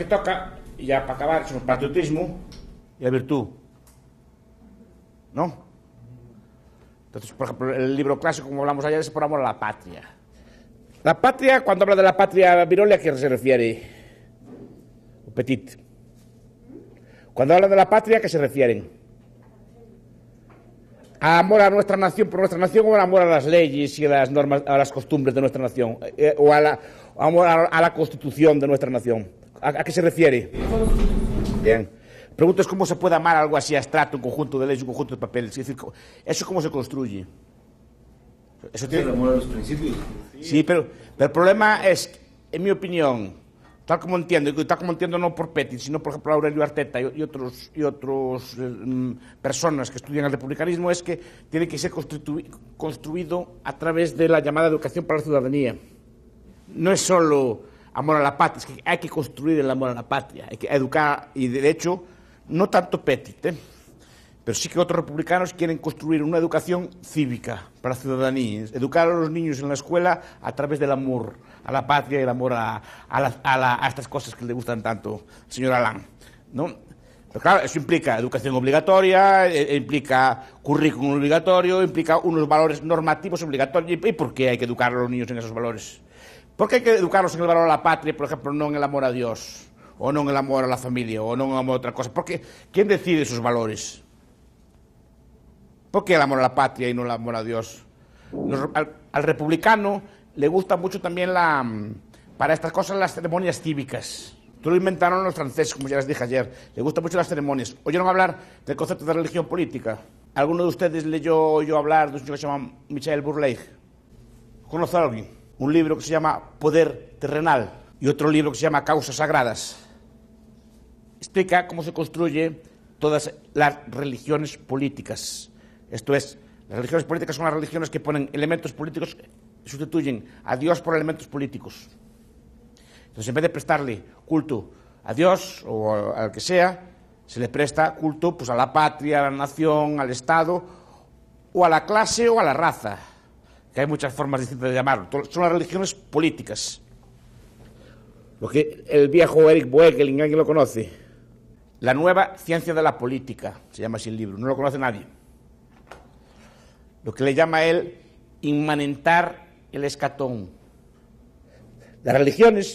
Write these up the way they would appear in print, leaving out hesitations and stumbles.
toca, y ya para acabar, son el patriotismo y la virtud. ¿No? Entonces, por ejemplo, el libro clásico, como hablamos ayer, es por amor a la patria. La patria, cuando habla de la patria Virolia, ¿a qué se refiere? O Petit. Cuando hablan de la patria, ¿a qué se refieren? ¿A amor a nuestra nación por nuestra nación o al amor a las leyes y a las normas, a las costumbres de nuestra nación? ¿O amor a la constitución de nuestra nación? ¿A qué se refiere? Bien. Pregunto es cómo se puede amar algo así abstracto, un conjunto de leyes, un conjunto de papeles. Es decir, ¿eso cómo se construye? Eso tiene... el amor a los principios. Sí, pero el problema es, en mi opinión, tal como entiendo no por Petit, sino por ejemplo Aurelio Arteta y otros personas que estudian el republicanismo, es que tiene que ser construido a través de la llamada educación para la ciudadanía. No es solo amor a la patria, es que hay que construir el amor a la patria, hay que educar, y de hecho, no tanto Petit, pero sí que otros republicanos quieren construir una educación cívica para la ciudadanía, educar a los niños en la escuela a través del amor a la patria y el amor a estas cosas que le gustan tanto al señor Alain, ¿no? Pero claro, eso implica educación obligatoria, implica currículum obligatorio, implica unos valores normativos obligatorios. ¿Y por qué hay que educar a los niños en esos valores? ¿Por qué hay que educarlos en el valor a la patria, por ejemplo, no en el amor a Dios, o no en el amor a la familia, o no en el amor a otra cosa? Porque ¿quién decide esos valores? ¿Por qué el amor a la patria y no el amor a Dios? Al republicano le gusta mucho también para estas cosas las ceremonias cívicas. Todo lo inventaron los franceses, como ya les dije ayer. Le gustan mucho las ceremonias. ¿Oyeron hablar del concepto de religión política? ¿Alguno de ustedes oyó hablar de un señor que se llama Michel Bourleigh? ¿Conoce a alguien? Un libro que se llama Poder Terrenal y otro libro que se llama Causas Sagradas. Explica cómo se construye todas las religiones políticas. Esto es, las religiones políticas son las religiones que ponen elementos políticos, sustituyen a Dios por elementos políticos. Entonces, en vez de prestarle culto a Dios o al que sea, se le presta culto pues, a la patria, a la nación, al Estado, o a la clase o a la raza, que hay muchas formas distintas de llamarlo. Son las religiones políticas. Lo que el viejo Eric Boekelin, ¿alguien lo conoce? La nueva ciencia de la política, se llama así el libro, no lo conoce nadie. Lo que le llama a él inmanentar el escatón. Las religiones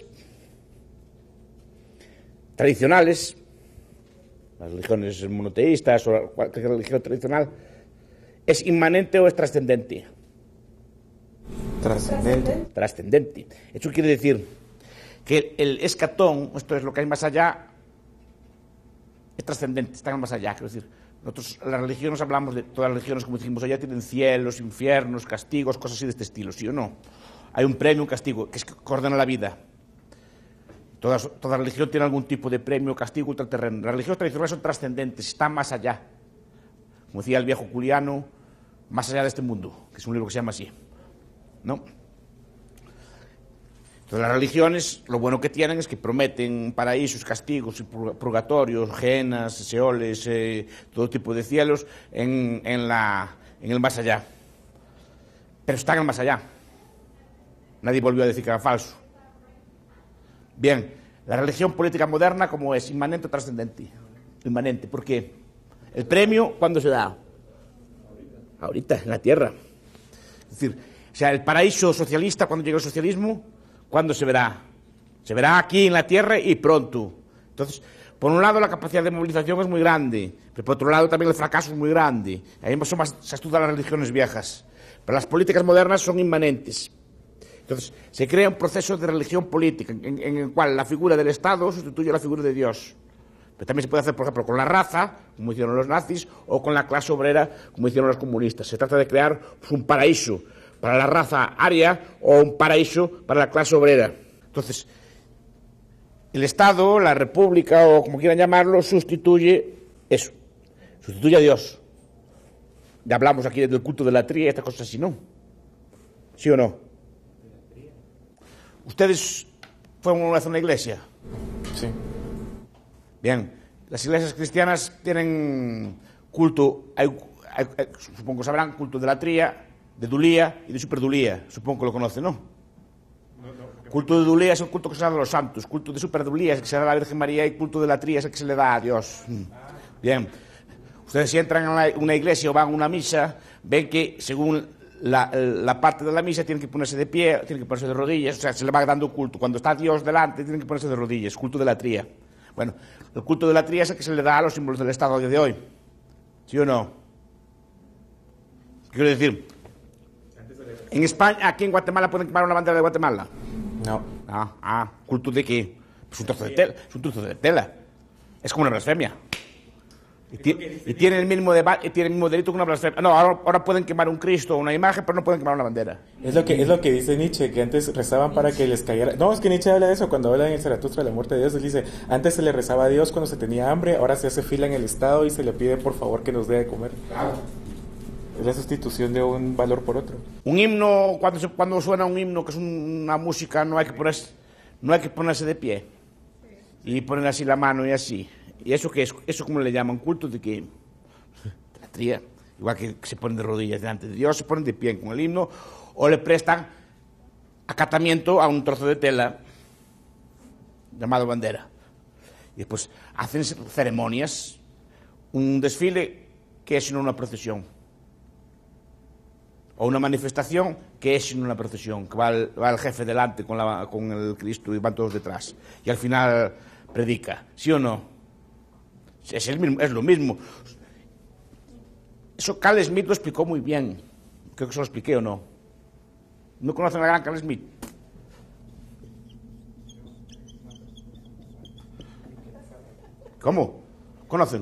tradicionales, las religiones monoteístas o cualquier religión tradicional, ¿es inmanente o es trascendente? Trascendente. Trascendente. Eso quiere decir que el escatón, esto es lo que hay más allá, es trascendente, está más allá. Quiero decir, nosotros, las religiones, hablamos de todas las religiones, como dijimos allá, tienen cielos, infiernos, castigos, cosas así de este estilo, ¿sí o no? Hay un premio, un castigo, que es que ordena la vida. Toda religión tiene algún tipo de premio, castigo, ultraterreno. Las religiones tradicionales son trascendentes, están más allá. Como decía el viejo Juliano, más allá de este mundo, que es un libro que se llama así, ¿no? Entonces, las religiones, lo bueno que tienen es que prometen paraísos, castigos, purgatorios, gehenas, seoles, todo tipo de cielos en el más allá. Pero están en el más allá. Nadie volvió a decir que era falso. Bien, la religión política moderna, ¿cómo es? Inmanente o trascendente. Inmanente, ¿por qué? El premio, ¿cuándo se da? Ahorita, en la tierra. Es decir, o sea, el paraíso socialista, cuando llegue el socialismo, ¿cuándo se verá? Se verá aquí en la tierra y pronto. Entonces, por un lado la capacidad de movilización es muy grande, pero por otro lado también el fracaso es muy grande. Ahí se estudian las religiones viejas. Pero las políticas modernas son inmanentes. Entonces, se crea un proceso de religión política en el cual la figura del Estado sustituye a la figura de Dios. Pero también se puede hacer, por ejemplo, con la raza, como hicieron los nazis, o con la clase obrera, como hicieron los comunistas. Se trata de crear pues, un paraíso para la raza aria o un paraíso para la clase obrera. Entonces, el Estado, la República o como quieran llamarlo, sustituye eso, sustituye a Dios. Ya hablamos aquí del culto de la tría y estas cosas así, ¿no? ¿Sí o no? ¿Ustedes fueron una vez a una iglesia? Sí. Bien, las iglesias cristianas tienen culto, supongo que sabrán, culto de la tría, de Dulía y de Superdulía. Supongo que lo conocen, ¿no? Culto de Dulía es el culto que se da a los santos, culto de Superdulía es el que se da a la Virgen María y culto de la Tría es el que se le da a Dios. Bien, ustedes si entran a una iglesia o van a una misa, ven que según la parte de la misa tienen que ponerse de pie, tienen que ponerse de rodillas, o sea, se le va dando culto. Cuando está Dios delante tienen que ponerse de rodillas, culto de la Tría. Bueno, el culto de la Tría es el que se le da a los símbolos del Estado de hoy. ¿Sí o no? ¿Qué quiero decir? En España, aquí en Guatemala, ¿pueden quemar una bandera de Guatemala? No. ¿Culto de qué? Pues un trozo de tela. Es un trozo de tela. Es como una blasfemia. Y tiene el mismo delito que una blasfemia. No, ahora pueden quemar un Cristo o una imagen, pero no pueden quemar una bandera. Es lo que dice Nietzsche, que antes rezaban para que les cayera. No, es que Nietzsche habla de eso cuando habla en el Zaratustra de la muerte de Dios. Él dice, antes se le rezaba a Dios cuando se tenía hambre, ahora se hace fila en el Estado y se le pide por favor que nos dé de comer. Es la sustitución de un valor por otro. Un himno, cuando suena un himno, que es una música, no hay que ponerse de pie y poner así la mano y así. ¿Y eso qué es? ¿Eso cómo le llaman? ¿Culto de qué? De la Tría. Igual que se ponen de rodillas delante de Dios, se ponen de pie con el himno, o le prestan acatamiento a un trozo de tela llamado bandera. Y después hacen ceremonias, un desfile que es sino una procesión. O una manifestación que es sino una procesión, que va el jefe delante con el Cristo y van todos detrás. Y al final predica, ¿sí o no? Es lo mismo. Eso Carl Smith lo explicó muy bien. Creo que se lo expliqué o no. ¿No conocen a la gran Carl Smith? ¿Cómo? ¿Conocen?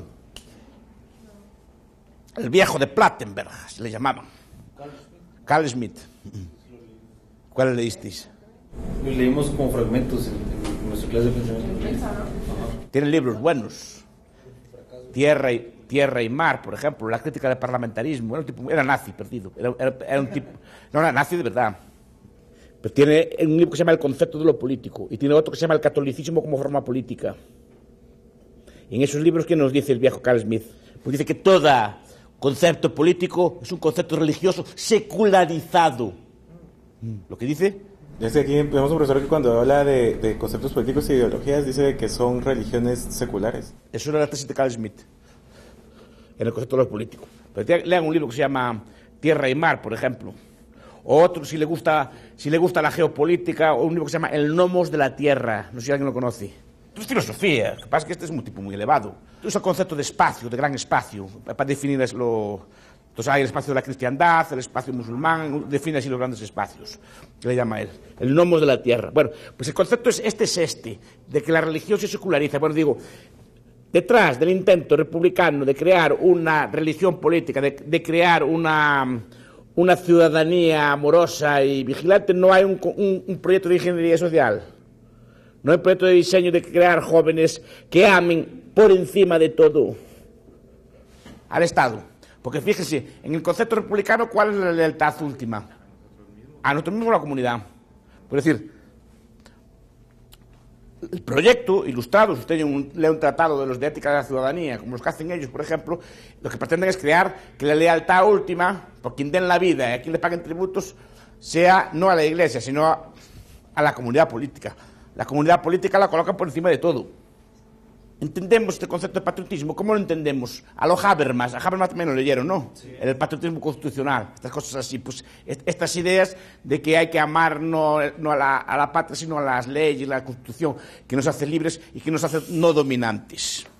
El viejo de Plattenberg, se le llamaban. Carl Smith. ¿Cuál leísteis? Lo leímos como fragmentos en nuestra clase de pensamiento. Tienen libros buenos. Tierra y Mar, por ejemplo, la crítica del parlamentarismo. Era nazi, perdido. Era un tipo. No era nazi de verdad. Pero tiene un libro que se llama El concepto de lo político y tiene otro que se llama El catolicismo como forma política. Y en esos libros, ¿qué nos dice el viejo Carl Smith? Pues dice que todo concepto político es un concepto religioso secularizado. ¿Lo que dice? Desde aquí tenemos un profesor que cuando habla de conceptos políticos e ideologías dice que son religiones seculares. Eso era la tesis de Carl Smith, en el concepto de lo político. Pero lean un libro que se llama Tierra y Mar, por ejemplo. O otro, si le gusta la geopolítica, o un libro que se llama El Nomos de la Tierra. No sé si alguien lo conoce. Es filosofía, lo que pasa es que este es un tipo muy elevado. Usa el concepto de espacio, de gran espacio, para definir Entonces hay el espacio de la cristiandad, el espacio musulmán, define así los grandes espacios, que le llama él, el nomos de la tierra. Bueno, pues el concepto es este, de que la religión se seculariza. Bueno, digo, detrás del intento republicano de crear una religión política, de crear una ciudadanía amorosa y vigilante, no hay un proyecto de ingeniería social. No hay proyecto de diseño de crear jóvenes que amen por encima de todo al Estado. Porque fíjense, en el concepto republicano, ¿cuál es la lealtad última? A nosotros mismos, a la comunidad. Es decir, el proyecto ilustrado, si usted lee un tratado de los de ética de la ciudadanía, como los que hacen ellos, por ejemplo, lo que pretenden es crear que la lealtad última, por quien den la vida y a quien le paguen tributos, sea no a la Iglesia, sino a la comunidad política. La comunidad política la colocan por encima de todo. ¿Entendemos este concepto de patriotismo? ¿Cómo lo entendemos? A lo Habermas. A Habermas también lo leyeron, ¿no? Sí. El patriotismo constitucional. Estas cosas así. Pues estas ideas de que hay que amar no a la patria, sino a las leyes, la Constitución, que nos hace libres y que nos hace no dominantes.